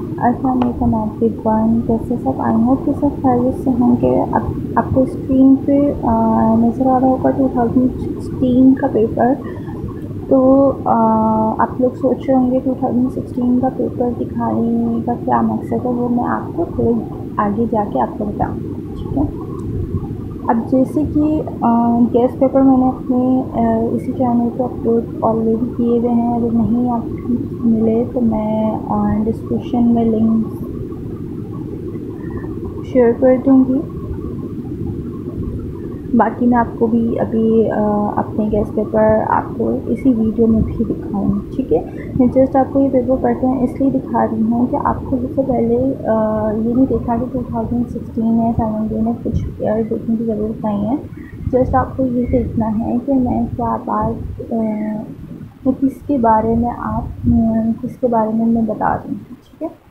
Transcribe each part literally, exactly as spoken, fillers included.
अस्सलाम वालेकुम एवरीवन, कैसे सब? आई होप कि सब खैरियत से होंगे। आप आपको स्क्रीन पे नज़र आ रहा होगा टू थाउजेंड सिक्सटीन का पेपर। तो आ, आप लोग सोच रहे होंगे टू थाउजेंड सिक्सटीन का पेपर दिखाने का क्या मकसद है, वो मैं आपको थोड़े आगे जाके आपको बताऊँ, ठीक है। अब जैसे कि गेस्ट पेपर मैंने अपने आ, इसी चैनल पर अपलोड ऑलरेडी किए हुए हैं। अगर नहीं आपको मिले तो मैं डिस्क्रिप्शन में लिंक शेयर कर दूँगी। बाकी मैं आपको भी अभी आ, अपने गेस्ट पेपर आपको इसी वीडियो में भी दिखाऊंगी, ठीक है। मैं जस्ट आपको ये पेपर पढ़ते हैं इसलिए दिखा रही हूँ कि आपको सबसे पहले आ, ये नहीं देखा कि टू थाउजेंड सिक्सटीन है सेवेंटीन है, कुछ ईयर देखने की ज़रूरत नहीं है। जस्ट आपको ये देखना है कि मैं क्या बात तो किसके बारे में आप किसके बारे में मैं बता रही हूँ, ठीक है।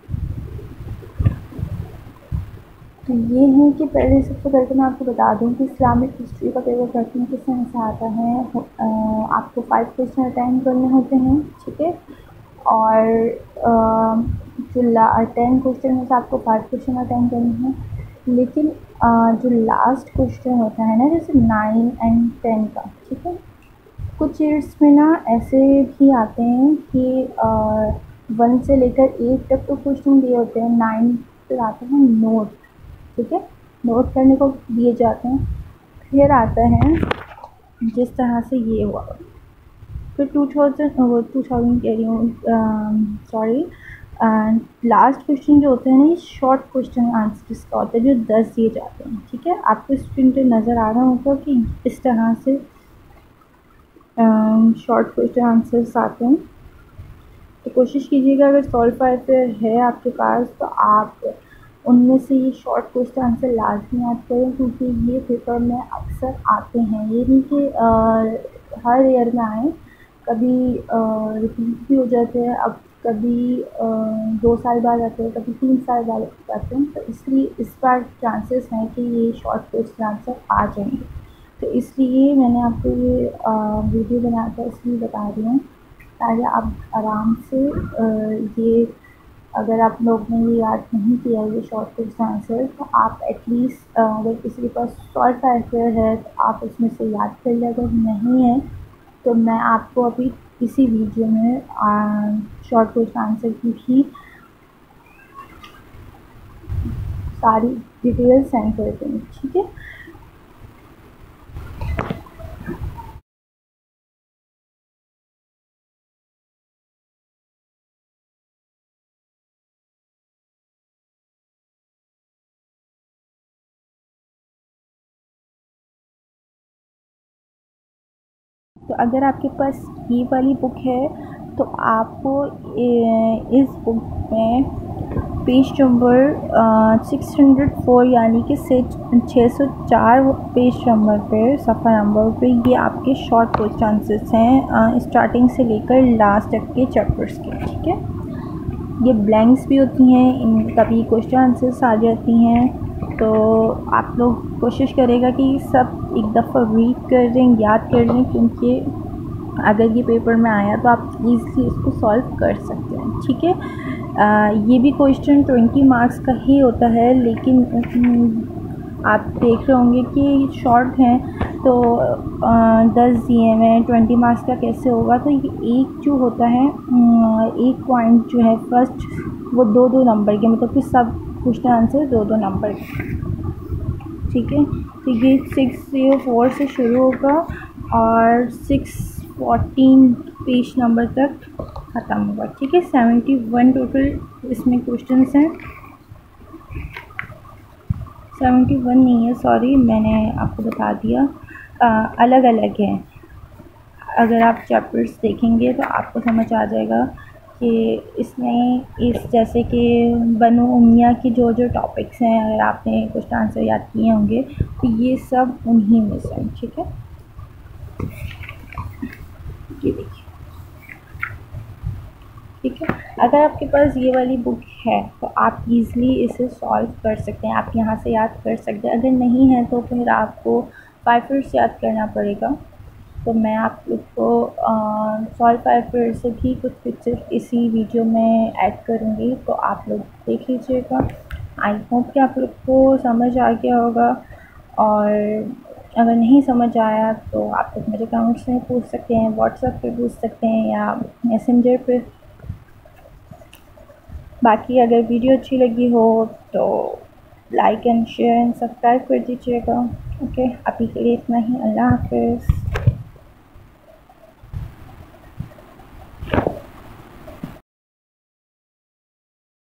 तो ये है कि पहले सबसे पहले तो मैं आपको बता दूं कि इस्लामिक हिस्ट्री का पेपर पढ़ने किस तरह से आता है। आपको फाइव क्वेश्चन अटेंड करने होते हैं, ठीक है। और जो ला टेन क्वेश्चन में से आपको फाइव क्वेश्चन अटेंड करने हैं, लेकिन आ, जो लास्ट क्वेश्चन होता है ना, जैसे नाइन एंड टेन का, ठीक है। कुछ ईयर्स में ना ऐसे भी आते हैं कि वन से लेकर एट तक तो क्वेश्चन दिए होते हैं, नाइन फिर आते हैं नोट, ठीक है। नोट करने को दिए जाते हैं। फिर आता है जिस तरह से ये हुआ, फिर टू थाउजेंड वो टू थाउजेंड कह रही हूँ, सॉरी, लास्ट क्वेश्चन जो होते हैं ना, ये शॉर्ट क्वेश्चन आंसर जिसका होता है, जो दस दिए जाते हैं, ठीक है। आपको स्क्रीन पे नज़र आ रहा होगा कि इस तरह से शॉर्ट क्वेश्चन आंसर्स आते हैं। तो कोशिश कीजिएगा अगर सॉल्व आंसर है आपके पास तो आप उनमें से ये शॉर्ट क्वेश्चन आंसर लाजमी याद करें, क्योंकि ये पेपर में अक्सर आते हैं। ये नहीं कि हर ईयर में आए, कभी रिपीट भी हो जाते हैं, अब कभी आ, दो साल बाद आते हैं, कभी तीन साल बाद आते हैं। तो इसलिए इस बार चांसेस हैं कि ये शॉर्ट क्वेश्चन आंसर आ जाएंगे। तो इसलिए मैंने आपको ये आ, वीडियो बनाकर इसलिए बता रही हूँ ताकि आप आराम से आ, ये अगर आप लोग ने ये याद नहीं किया ये शॉर्ट क्वेश्चन आंसर, तो आप एटलीस्ट अगर किसी के पास शॉर्ट आंसर है तो आप उसमें से याद कर लें। अगर नहीं है तो मैं आपको अभी इसी वीडियो में शॉर्ट क्वेश्चन आंसर की भी सारी डिटेल सेंड कर दूँगी, ठीक है। तो अगर आपके पास ये वाली बुक है तो आपको इस बुक में page number six hundred four यानी कि छः सौ चार पेज नंबर पे सफ़ा नंबर पे ये आपके शॉर्ट क्वेश्चन आंसर्स हैं, स्टार्टिंग से लेकर लास्ट तक के चैप्टर्स के, ठीक है। ये ब्लैंक्स भी होती हैं, इन कभी क्वेश्चन आंसर्स आ जाती हैं। तो आप लोग कोशिश करेगा कि सब एक दफ़ा रीड कर लें, याद कर लें, क्योंकि अगर ये पेपर में आया तो आप ईज़िली इसको सॉल्व कर सकते हैं, ठीक है। आ, ये भी क्वेश्चन ट्वेंटी मार्क्स का ही होता है, लेकिन आप देख रहे होंगे कि शॉर्ट हैं तो दस दिए में ट्वेंटी मार्क्स का कैसे होगा। तो ये एक जो होता है एक पॉइंट जो है फर्स्ट, वो दो दो नंबर के, मतलब कि सब क्वेश्चन आंसर दो दो नंबर के, ठीक है। तो ये सिक्स जीरो फोर से शुरू होगा और सिक्स फोर्टीन पेज नंबर तक ख़त्म होगा, ठीक है। सेवेंटी वन टोटल इसमें क्वेश्चंस हैं, सेवेंटी वन नहीं है, सॉरी, मैंने आपको बता दिया, आ, अलग अलग हैं। अगर आप चैप्टर्स देखेंगे तो आपको समझ आ जाएगा कि इसमें इस जैसे कि बनु उम्मिया की जो जो टॉपिक्स हैं, अगर आपने क्वेश्चन आंसर याद किए होंगे तो ये सब उन्हीं में से हैं, ठीक है। ये देखिए, ठीक है। अगर आपके पास ये वाली बुक है तो आप इजीली इसे सॉल्व कर सकते हैं, आप यहाँ से याद कर सकते हैं। अगर नहीं है तो फिर आपको फाइव से याद करना पड़ेगा। तो मैं आप लोग को सॉल्व फाइबर से भी कुछ पिक्चर इसी वीडियो में ऐड करूँगी, तो आप लोग देख लीजिएगा। आई होप कि आप लोग को समझ आ गया होगा, और अगर नहीं समझ आया तो आप लोग मेरे कमेंट्स में पूछ सकते हैं, व्हाट्सएप पे पूछ सकते हैं या मैसेंजर पे। बाकी अगर वीडियो अच्छी लगी हो तो like and share and subscribe कर दीजिएगा। ओके, अभी के लिए इतना ही। अल्लाह हाफ़िज़।